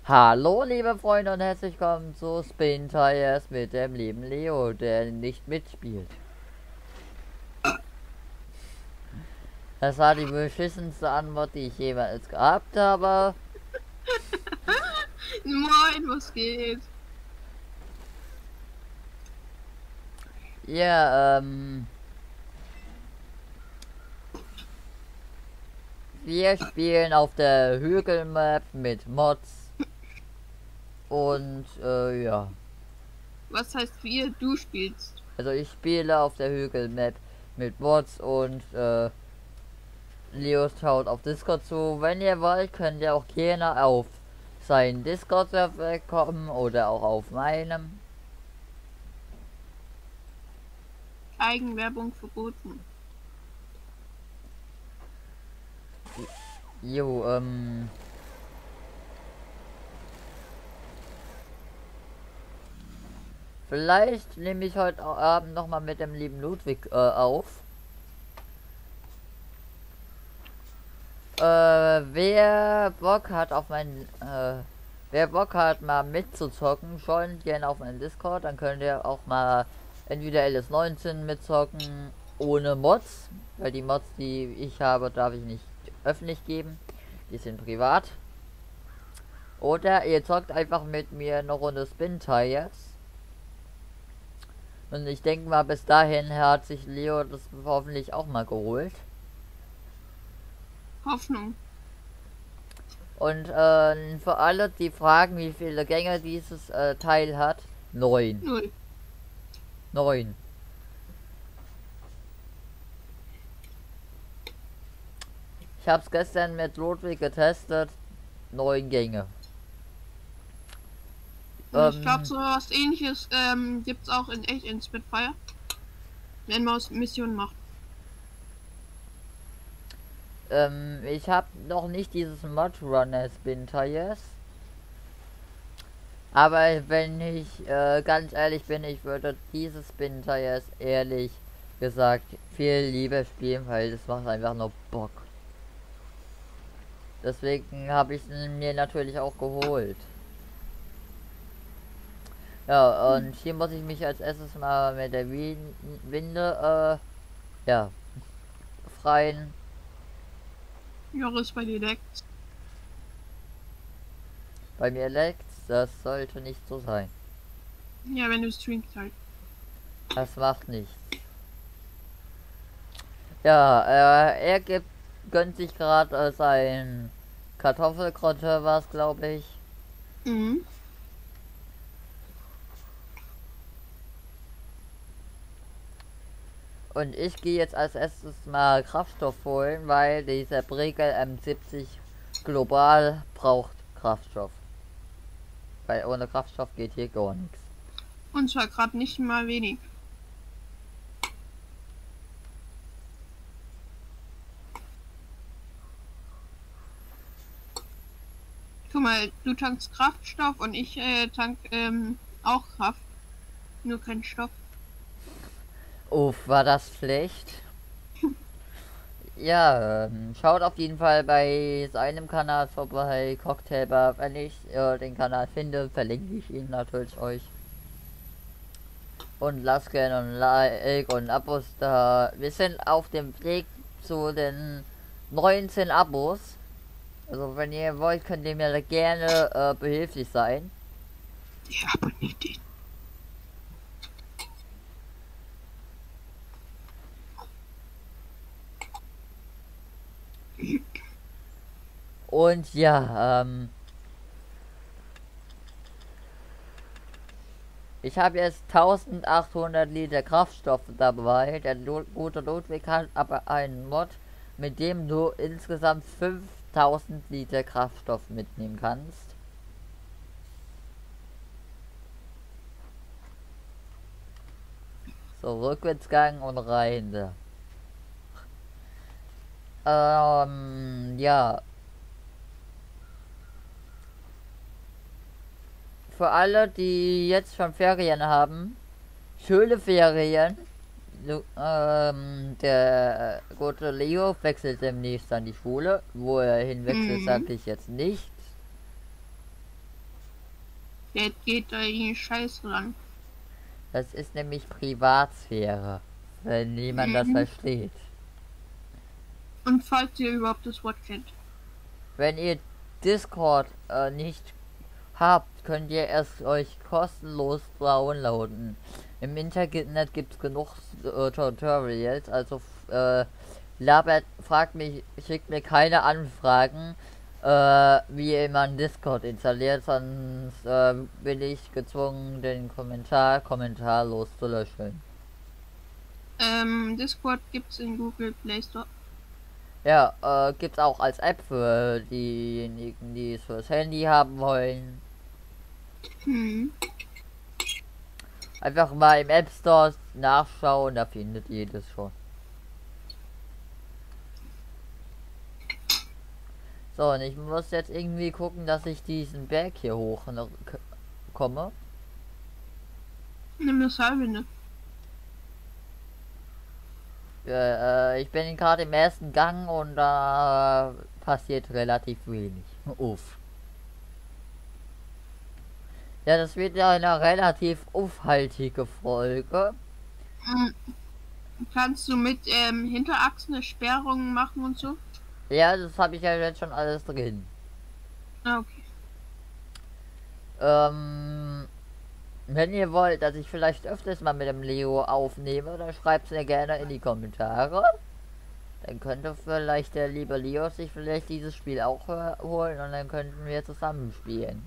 Hallo liebe Freunde und herzlich willkommen zu Spin Tires mit dem lieben Leo, der nicht mitspielt. Das war die beschissenste Antwort, die ich jemals gehabt habe. Moin, was geht? Ja, wir spielen auf der Hügelmap mit Mods und ja. Was heißt wir? Du spielst. Also ich spiele auf der Hügelmap mit Mods und Leo schaut auf Discord zu. Wenn ihr wollt, könnt ihr auch gerne auf seinen Discord-Server kommen oder auch auf meinem. Eigenwerbung verboten. Jo, vielleicht nehme ich heute Abend nochmal mit dem lieben Ludwig auf. Wer Bock hat auf wer Bock hat mal mitzuzocken, joint gerne auf meinen Discord, dann könnt ihr auch mal entweder LS19 mitzocken ohne Mods, weil die Mods, die ich habe, darf ich nicht öffentlich geben, die sind privat. Oder ihr zockt einfach mit mir eine Runde Spin Tires. Und ich denke mal, bis dahin hat sich Leo das hoffentlich auch mal geholt. Hoffnung. Und für alle, die fragen, wie viele Gänge dieses Teil hat, 9. 0. 9. Ich habe es gestern mit Ludwig getestet. 9 Gänge. Ich glaube, so was ähnliches gibt es auch in echt in Spitfire. Wenn man Missionen macht. Ich habe noch nicht dieses Mod Runner Spin Tires. Aber wenn ich ganz ehrlich bin, ich würde dieses Spin Tires ehrlich gesagt viel lieber spielen, weil das macht einfach nur Bock. Deswegen habe ich mir natürlich auch geholt. Ja, und hier muss ich mich als erstes mal mit der Winde, ja, befreien. Joris bei dir leckt. Bei mir leckt, das sollte nicht so sein. Ja, wenn du streamst halt. Das macht nichts. Ja, gönnt sich gerade sein Kartoffelkrotte, was glaube ich. Mhm. Und ich gehe jetzt als erstes mal Kraftstoff holen, weil dieser Pregel M70 global braucht Kraftstoff. Weil ohne Kraftstoff geht hier gar nichts. Und zwar gerade nicht mal wenig. Guck mal, du tankst Kraftstoff und ich tank auch Kraft. Nur kein Stoff. Uff, war das schlecht? Ja, schaut auf jeden Fall bei seinem Kanal vorbei, Cocktailbar. Wenn ich den Kanal finde, verlinke ich ihn natürlich euch. Und lasst gerne ein Like und Abos da. Wir sind auf dem Weg zu den 19 Abos. Also wenn ihr wollt, könnt ihr mir da gerne behilflich sein. Ja, aber nicht den. Und ja, ich habe jetzt 1800 Liter Kraftstoff dabei. Der gute Ludwig hat aber einen Mod, mit dem du insgesamt 5000 Liter Kraftstoff mitnehmen kannst. So, Rückwärtsgang und rein da. Ja. Für alle, die jetzt schon Ferien haben, schöne Ferien. Der gute Leo wechselt demnächst an die Schule. Wo er hinwechselt, sage ich jetzt nicht. Der geht da in den Scheiß ran. Das ist nämlich Privatsphäre, wenn niemand das Mhm. versteht. Und falls ihr überhaupt das Wort kennt. Wenn ihr Discord nicht habt, könnt ihr es euch kostenlos downloaden. Im Internet gibt es genug Tutorials, also labert, fragt mich, schickt mir keine Anfragen, wie man Discord installiert, sonst bin ich gezwungen, den Kommentar kommentarlos zu löschen. Discord gibt's in Google Play Store. Ja, gibt's auch als App für diejenigen, die es fürs Handy haben wollen. Hm. Einfach mal im App Store nachschauen, da findet ihr das schon. So, und ich muss jetzt irgendwie gucken, dass ich diesen Berg hier hoch noch komme. Nimm das halbe, ne? Ich bin gerade im ersten Gang und da passiert relativ wenig. Uff. Ja, das wird ja eine relativ aufhaltige Folge. Hm. Kannst du mit Hinterachsen eine Sperrung machen und so? Ja, das habe ich ja jetzt schon alles drin. Ah, okay. Wenn ihr wollt, dass ich vielleicht öfters mal mit dem Leo aufnehme, dann schreibt es mir gerne in die Kommentare. Dann könnte vielleicht der liebe Leo sich vielleicht dieses Spiel auch holen und dann könnten wir zusammen spielen.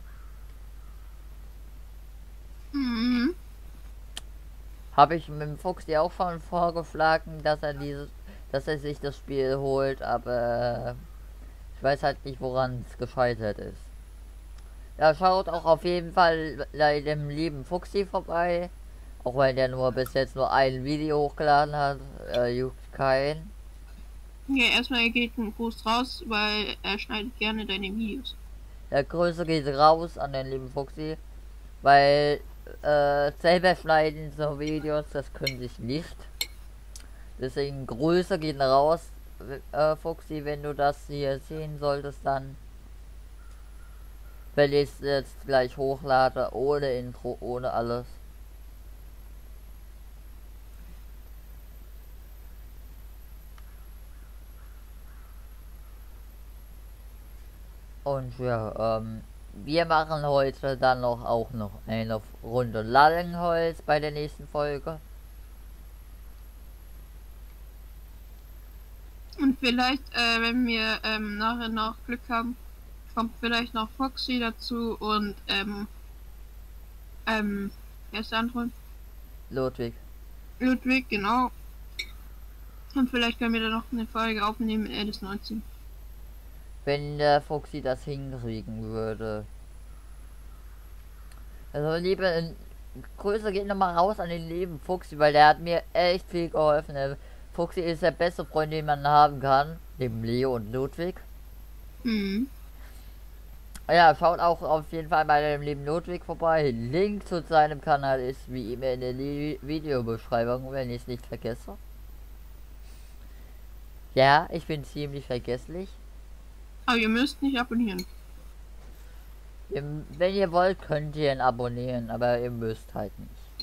Mhm. Habe ich mit dem Fuchs ja auch schon vorgeschlagen, dass er sich das Spiel holt, aber ich weiß halt nicht, woran es gescheitert ist. Ja, schaut auch auf jeden Fall bei dem lieben Fuchsi vorbei. Auch wenn der nur bis jetzt nur ein Video hochgeladen hat, juckt keinen. Ja, erstmal geht ein Gruß raus, weil er schneidet gerne deine Videos. Der Größe geht raus an den lieben Fuchsi, weil selber schneiden so Videos, das könnte ich nicht. Deswegen Grüße gehen raus, Fuchsi, wenn du das hier sehen solltest, dann, wenn ich es jetzt gleich hochlade, ohne Intro, ohne alles. Und ja, wir machen heute dann auch noch eine Runde Lallenholz bei der nächsten Folge. Und vielleicht, wenn wir nachher noch Glück haben, kommt vielleicht noch Foxy dazu und wer ist der andere? Ludwig. Ludwig, genau. Und vielleicht können wir dann noch eine Folge aufnehmen mit Alice 19. Wenn der Fuchsi das hinkriegen würde. Also liebe Grüße geht nochmal raus an den lieben Fuchsi, weil der hat mir echt viel geholfen. Der Fuchsi ist der beste Freund, den man haben kann. Neben Leo und Ludwig. Mhm. Ja, schaut auch auf jeden Fall bei dem lieben Ludwig vorbei. Link zu seinem Kanal ist wie immer in der Videobeschreibung, wenn ich es nicht vergesse. Ja, ich bin ziemlich vergesslich. Aber ihr müsst nicht abonnieren. Wenn ihr wollt, könnt ihr ihn abonnieren, aber ihr müsst halt nicht.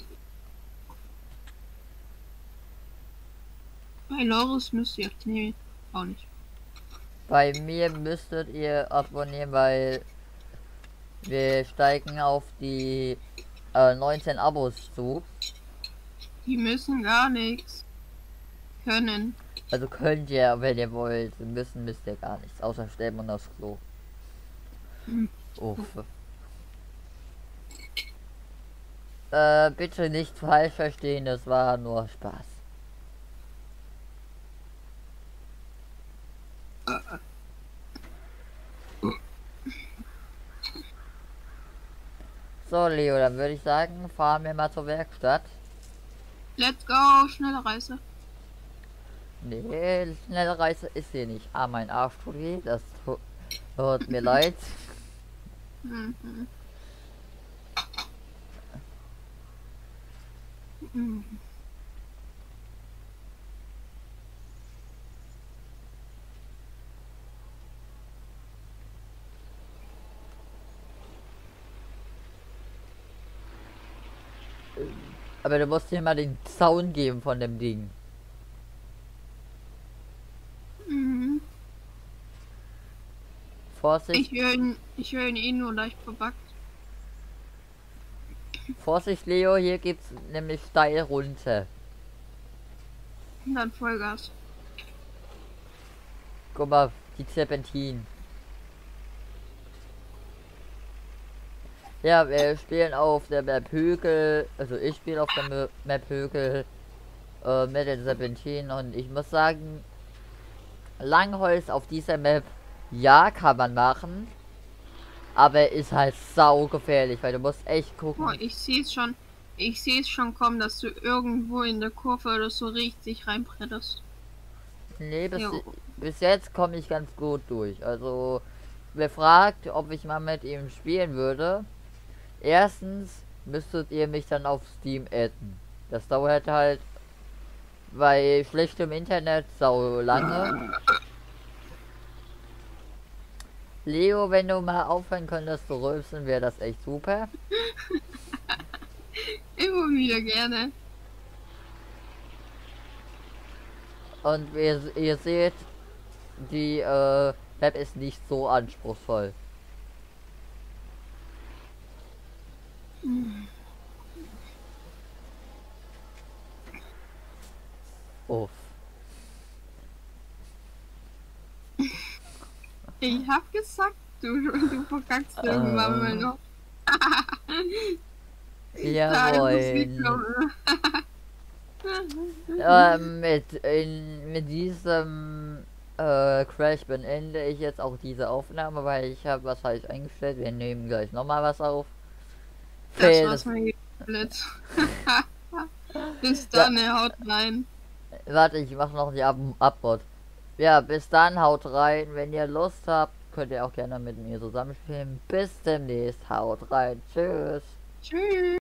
Bei Loris müsst ihr nee, auch nicht. Bei mir müsstet ihr abonnieren, weil wir steigen auf die 19 Abos zu. Die müssen gar nichts können. Also könnt ihr, wenn ihr wollt. Müssen müsst ihr gar nichts, außer sterben und aufs Klo. Mhm. Uff. Bitte nicht falsch verstehen, das war nur Spaß. So, Leo, dann würde ich sagen, fahren wir mal zur Werkstatt. Let's go, schnelle Reise. Nee, schnelle Reise ist hier nicht. Ah, mein Arsch tut weh, das tut mir leid. Mhm. Mhm. Aber du musst dir mal den Sound geben von dem Ding. Mhm. Vorsicht, Ich höre ihn eh nur leicht verbuggt. Vorsicht, Leo, hier geht's nämlich steil runter. Und dann Vollgas. Guck mal, die Serpentin. Ja, wir spielen auf der Map Hügel, also ich spiele auf der Map Hügel mit den Serpentinen und ich muss sagen, Langholz auf dieser Map, ja, kann man machen, aber ist halt sau gefährlich, weil du musst echt gucken. Boah, ich sehe es schon. Ich sehe es schon kommen, dass du irgendwo in der Kurve oder so richtig reinbretterst. Nee, Jo. bis jetzt komme ich ganz gut durch. Also, wer fragt, ob ich mal mit ihm spielen würde, erstens müsstet ihr mich dann auf Steam adden. Das dauert halt bei schlechtem Internet sau lange. Leo, wenn du mal aufhören könntest zu rülpsen, wäre das echt super. Immer wieder gerne. Und ihr seht, die Map ist nicht so anspruchsvoll. Uff. Ich hab gesagt, du verkackst irgendwann mal noch. Da muss ich Jawohl. kommen. Mit diesem Crash beende ich jetzt auch diese Aufnahme, weil ich habe was falsch eingestellt. Wir nehmen gleich nochmal was auf. Das war's mein Blitz. Bis dann, haut rein. Warte, ich mache noch die Abbot. Ja, bis dann, haut rein. Wenn ihr Lust habt, könnt ihr auch gerne mit mir zusammenspielen. Bis demnächst, haut rein. Tschüss. Tschüss.